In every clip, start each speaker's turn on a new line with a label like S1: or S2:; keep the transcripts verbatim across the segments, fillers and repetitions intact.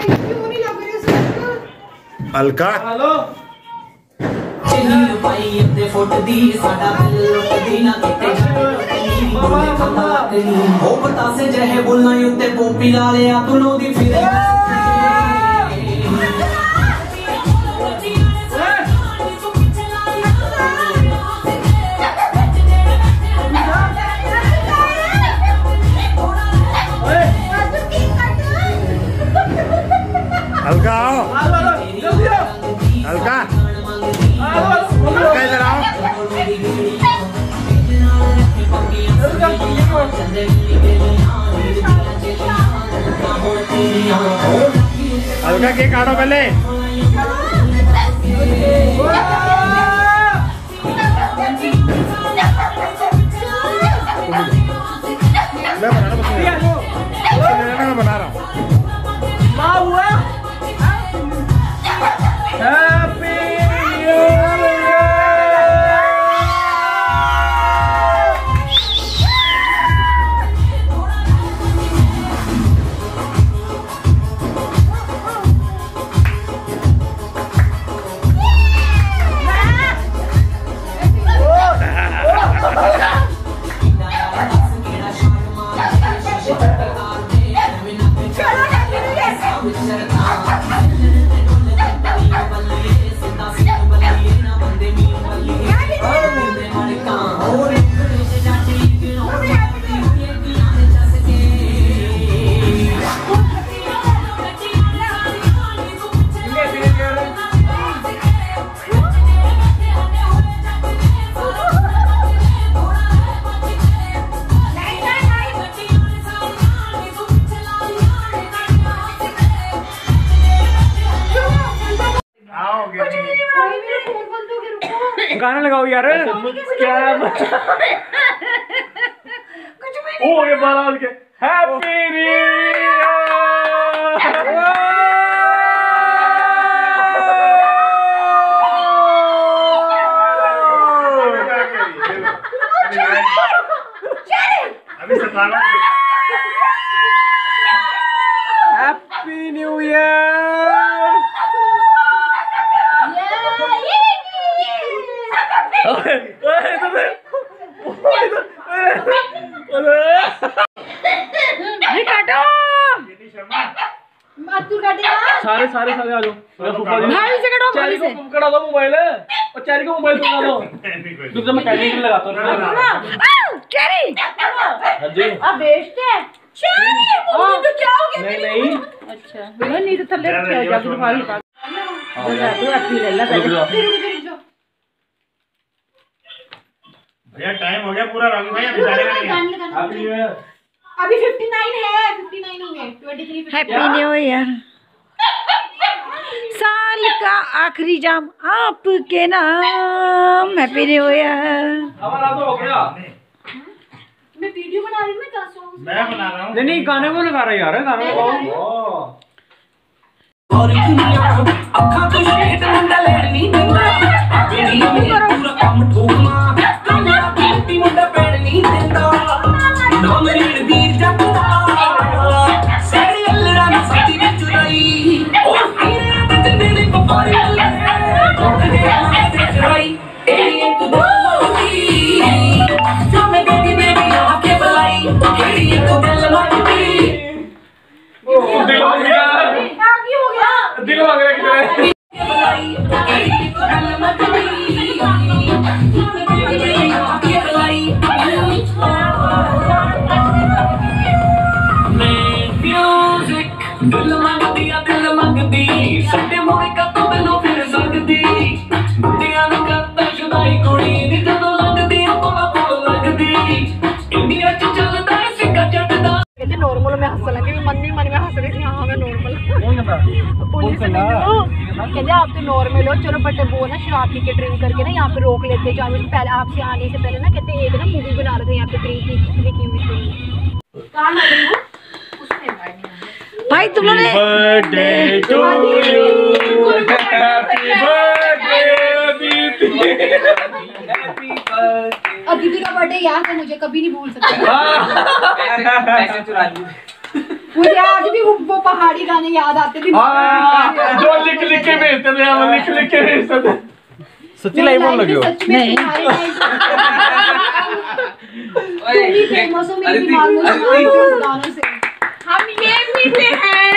S1: Alka
S2: hello
S1: Alka आओ, अलका अलका इधर आओ। अलका केक काटो पहले। मैं बना रहा हूँ
S2: गाना लगाओ यार। क्या ओ ये बारात के happy new happy new year. सारे सारे सारे आ जाओ।
S3: भाई से कटो, भाई से
S2: कटा दो मोबाइल और चेरी को मोबाइल सुना दो। दूसरा मैं कैरी के लिए लगाता हूं।
S3: चेरी
S2: हां जी
S3: अब बेस्ट है चेरी। वो तो क्या हो गया?
S2: नहीं नहीं
S3: अच्छा वो नहीं तो थल्ले क्या जाके तुम्हारी बात हां तू अपनी ले ले पहले।
S1: भैया टाइम हो गया पूरा। रागी भाई अभी जाने का नहीं है।
S2: अभी
S3: अभी उनसठ है, उनसठ हो गए। तेईस हैप्पी न्यू ईयर। साल का आखिरी जाम आपके नाम। Happy new year.
S2: हमारा तो हो गया।
S3: मैं वीडियो बना रही हूं। मैं क्या सॉन्ग
S1: मैं बना रहा हूं।
S2: नहीं नहीं गाने को लगा रहा यार। गाने लगाओ।
S4: और अखा तो शेट मुंडा लेडनी देंदा मेरी पूरा काम ठोकना कमरा की मुंडा पेड़नी देंदा डोंगरी वीर जगदा सेड़ी अल्लड़ा न सती विच रही ओ हीरे बजने ने पपारी अल्ले टोकदे आए ते चराई ए एक दोती जो मैं बेबी बेबी आके बुलाई केड़ी एक दिल लगदी
S2: ओ दिल हो गया। दिल हो गया किधर दिल मंगदी दिल मंगदी सटे मोरे का तो बिनो फिर सकदी गुंडियां नु करता जुदाई कुड़ी नी जदों लगदी कोल कोल लगदी इंडिया च चलदा सिक्का चटदा।
S3: कहते नॉर्मल में हंस लगे मन नहीं मन में हंस रही थी। हाँ मैं नॉर्मल पुलिस ने कहते आप तो नॉर्मल हो चलो बट वो ना शराब पी के ड्रिंक करके ना यहाँ पे रोक लेते हैं। पहले आपसे आने से पहले ना कहते एक ना मूवी बना रहे थे यहाँ पे ड्रिंक की हुई थी। भाई तुम लोग
S1: birthday to you happy birthday
S2: happy birthday.
S3: और दीदी का बर्थडे याद है मुझे, कभी नहीं भूल सकती।
S2: पैसे चुरा लिए।
S3: मुझे आज भी वो, वो पहाड़ी गाने याद आते थे
S5: हाँ, जो लिख लिख के भेजते थे हम, लिख लिख के भेजते थे। सच्ची लाइव बोल लगे हो?
S3: नहीं तुम फेमस हो मेरे दिमाग में उस गानों से।
S6: हम ये पीते हैं।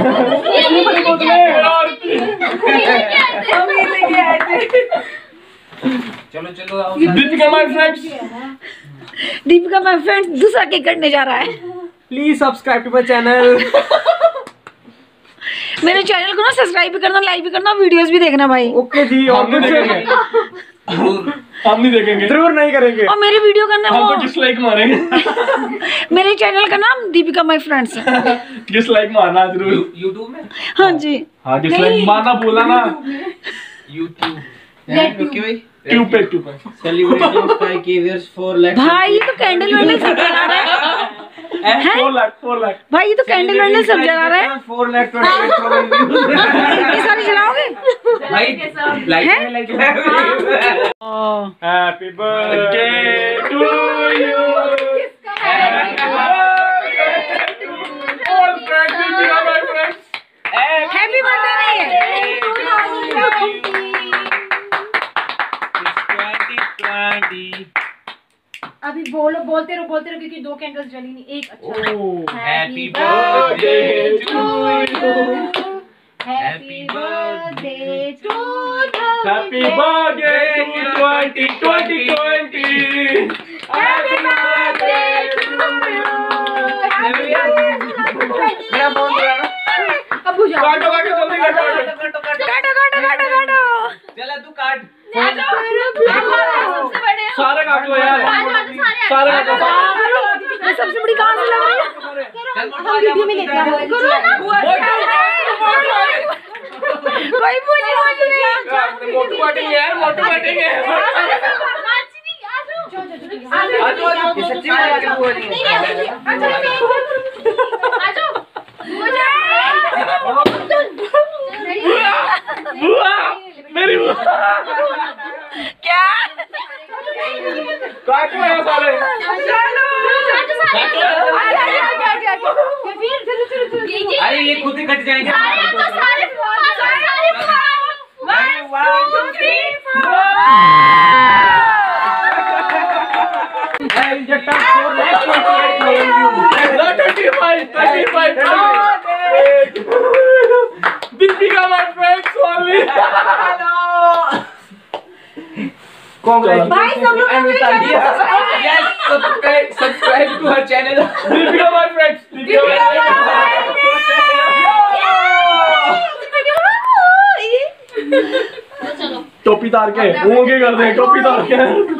S6: हम ये लेके आए थे।
S4: चलो चलो आओ।
S5: Deepika my friends,
S6: Deepika my friends दूसरा केक कटने जा रहा है।
S5: Please subscribe to my channel.
S6: मेरे चैनल को ना सब्सक्राइब भी करना, लाइक भी करना, वीडियोस भी देखना भाई।
S5: ओके जी, और नहीं देखेंगे, हम नहीं देखेंगे, जरूर नहीं करेंगे।
S6: और मेरी वीडियो करना,
S5: हम तो डिसलाइक मारेंगे।
S6: मेरे चैनल का नाम दीपिका माय फ्रेंड्स है।
S5: डिसलाइक मारना जरूर
S4: यूट्यूब में।
S6: हाँ जी,
S5: हाँ डिसलाइक मारना, बोला ना
S4: यूट्यूब
S5: ओके भाई, ट्यूब पे ट्यूब पे
S7: celebrating five K viewers four lakh.
S6: भाई ये तो कैंडल वैंडल सब जला रहा है।
S5: फोर लाख फोर लाख
S6: भाई ये तो कैंडल वैंडल सब जला रहा है।
S7: Four lakh twenty thousand.
S6: ये सारे जलाओगे
S4: भाई like like
S5: happy birthday to you, happy birthday to all friends, Deepika my friends.
S6: Happy birthday नहीं है।
S3: अभी बोलो, बोलते रहो बोलते रहो क्योंकि दो कैंडल्स जली नहीं, एक अच्छा।
S4: Happy birthday to you,
S3: happy birthday to
S5: happy birthday to twenty twenty twenty, happy birthday to you.
S4: मेरा फोन बुला ना।
S3: अब बुझाओ,
S5: काटो काटो जल्दी काटो।
S4: काटो काटो
S6: काटो काटो काटो काटो।
S4: चला तू काट।
S6: सबसे बड़े
S5: सारे काट लो यार, सारे काटो।
S6: मैं सबसे बड़ी कहां से लग रही है?
S3: हम वीडियो में लेते हैं। करो ना,
S6: कोई पूछे मत नहीं।
S5: मोटू काटेंगे यार, मोटू काटेंगे।
S4: ये सच्ची में आके हुआ नहीं।
S5: बुआ, मेरी बुआ।
S6: क्या
S5: काटो यार सारे।
S4: अरे ये खुद ही कट जाएंगे।
S5: Deepika my friends only.
S3: भाई सब लोग
S4: Yes, subscribe subscribe to her channel.
S5: Deepika my friends, टोपी तार के होंगे कर दे, टोपी तार के।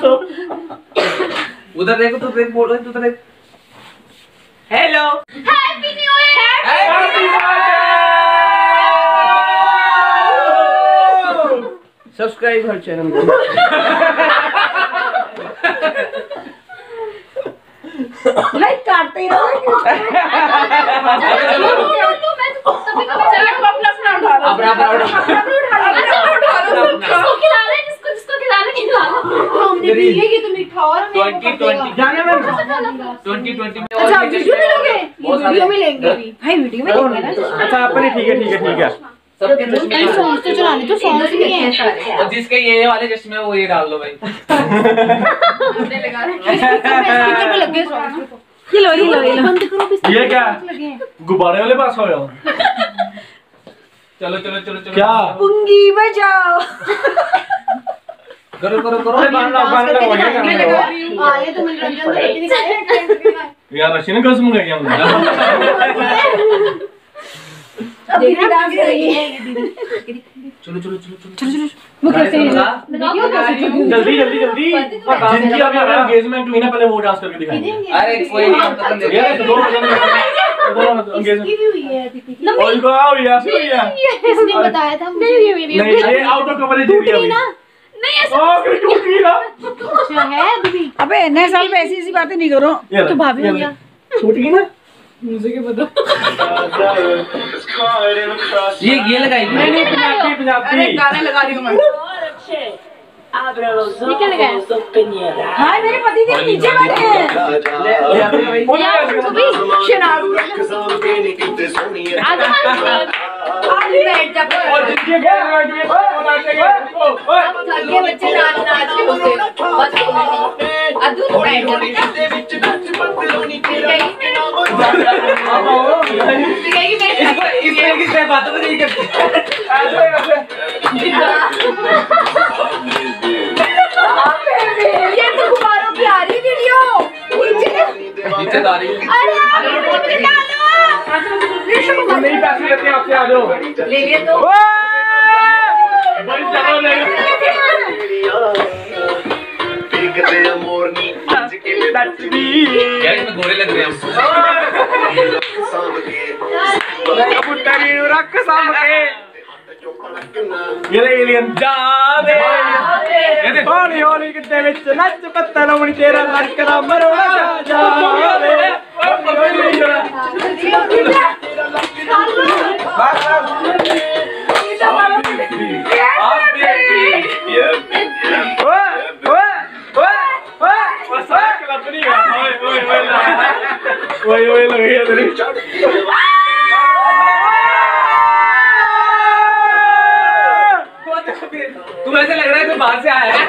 S4: उधर देखो तो देख बोल रहे तू, उधर देख। Hello,
S6: happy new year.
S5: Happy
S7: subscribe her channel को।
S6: भाई काटते ही रहो।
S3: हमने पी लिया तो मीठा और
S4: ट्वेंटी ट्वेंटी
S7: जाने में
S4: ट्वेंटी ट्वेंटी में।
S3: अच्छा वीडियो में लोगे, वीडियो में लेंगे अभी।
S6: भाई वीडियो में लेंगे ना।
S7: अच्छा अपने ठीक है ठीक है ठीक है।
S4: सबके चश्मे
S3: अरे सॉन्ग्स तो चलाने तो सॉन्ग्स नहीं है सारे।
S4: और जिसके ये वाले चश्मे वो ये डाल दो भाई।
S3: स्पीकर पे लग गए सॉन्ग्स।
S6: ये लो ये लो ये लो।
S3: बंद करो भी।
S5: ये क्या गुब्बारे वाले पास हो जाओ।
S4: चलो चलो चलो चलो।
S5: क्या
S6: पुंगी बजाओ।
S4: करो करो करो।
S7: बांध लो बांध लो वही
S3: आए तो मनोरंजन देते दिखाए।
S5: यार रशी ने कसम खाई हमने।
S3: देखिए डांस कर रही है।
S4: चलो चलो चलो चलो
S6: चलो चलो।
S3: वो कैसे
S6: देखियो कैसे।
S5: जल्दी जल्दी जल्दी। जिनकी अभी अभी एंगेजमेंट हुई ना, पहले वो डांस करके दिखाएंगे।
S4: अरे कोई नहीं, हम तो कर लेंगे।
S5: ये दो दो एंगेजमेंट
S3: की भी हुई है दीदी की।
S5: और इनको आओ यार से भैया।
S3: किसने बताया था मुझे?
S5: नहीं ये आउट ऑफ कवरेज
S3: टूट
S5: एरिया
S3: गई
S5: में।
S3: ना?
S6: नहीं ऐसा
S5: ओ फिर टूट गई ना।
S3: अच्छा है दीदी।
S6: अबे नए साल पे ऐसी ऐसी बातें नहीं करो।
S5: ये
S3: तो भाभी हो गया।
S5: टूट गई ना।
S3: मुझे क्या पता।
S4: ये ये लगाई।
S5: नहीं नहीं पंजाबी पंजाबी।
S6: गाने लगा रही हूँ मैं।
S3: निकल गए।
S6: हाय मेरे पति देव नीचे बैठे हैं।
S3: बैठ जा थके बच्चे नाच नाच के होते बस अदू बैठ जा
S7: बातों में नहीं करते
S3: ये तो गुब्बारों की आ रही वीडियो
S5: नीचे आ रही है।
S3: अरे
S5: नहीं पैसे लेते आपसे आ जाओ।
S3: ले लिए तो
S5: बड़ी चलो नहीं क्या इसमें घोड़े लग रहे हैं
S7: रख सामने ये एलियन जावे हौली हौली किते विच नच पत्ता लवणी तेरा लकड़ा मरोड़ा जावे ओए ओए लगी है तेरी तुम ऐसे लग रहा है कोई बाहर से आया है।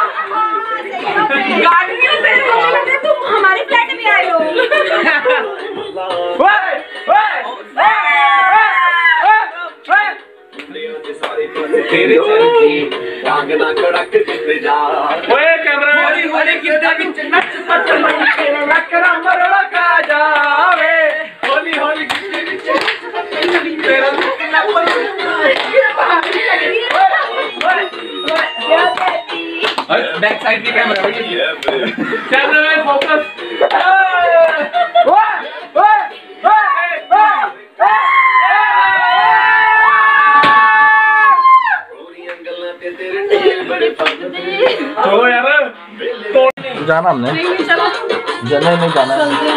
S6: गाड़ी में तेरे को लगे तुम हमारे फ्लैट में आए हो।
S7: ओए ओए
S5: तेरे चरखी टांगना कड़क किते जा ओए कैमरा
S7: हौली हौली किते विच नच पत्ता लवणी तेरा लकड़ा मरोड़ा का जावे हौली हौली किते विच तेरा लकड़ा
S5: बैक साइड पे कैमरा कैमरा में फोकस
S7: ओए ओए
S5: तो यार
S7: जाना हमने जाना नहीं जाना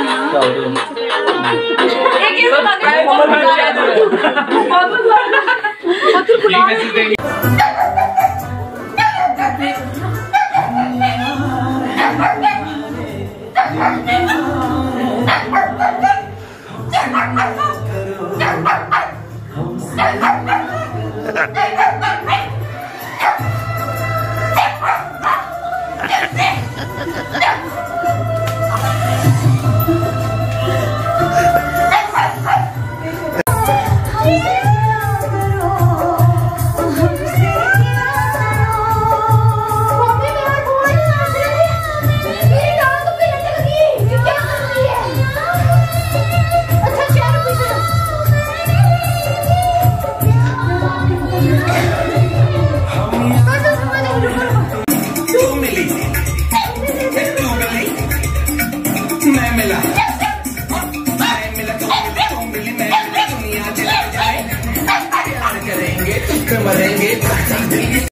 S5: मैसेज देंगे
S4: मरेंगे